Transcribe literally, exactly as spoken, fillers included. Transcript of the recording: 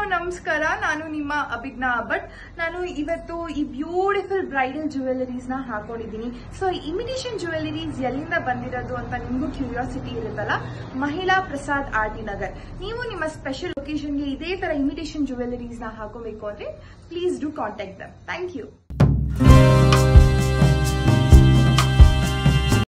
ನಮಸ್ಕಾರ. ನಾನು ನಿಮ್ಮ ಅಭಿಜ್ಞಾ ಭಟ್. ನಾನು ಇವತ್ತು ಈ ಬ್ಯೂಟಿಫುಲ್ ಬ್ರೈಡಲ್ ಜ್ಯುವೆಲರೀಸ್ ನ ಹಾಕೊಂಡಿದ್ದೀನಿ. ಸೊ ಇಮಿಟೇಷನ್ ಜ್ಯುವೆಲರೀಸ್ ಎಲ್ಲಿಂದ ಬಂದಿರೋದು ಅಂತ ನಿಮಗೂ ಕ್ಯೂರಿಯಾಸಿಟಿ ಇರುತ್ತಲ್ಲ. ಮಹಿಳಾ ಪ್ರಸಾದ್ ಆರ್ ಟಿ ನಗರ್. ನೀವು ನಿಮ್ಮ ಸ್ಪೆಷಲ್ ಒಕೇಶನ್ಗೆ ಇದೇ ತರ ಇಮಿಟೇಷನ್ ಜ್ಯುವೆಲರೀಸ್ ನ ಹಾಕೋಬೇಕು ಅಂದ್ರೆ please do contact them. Thank you.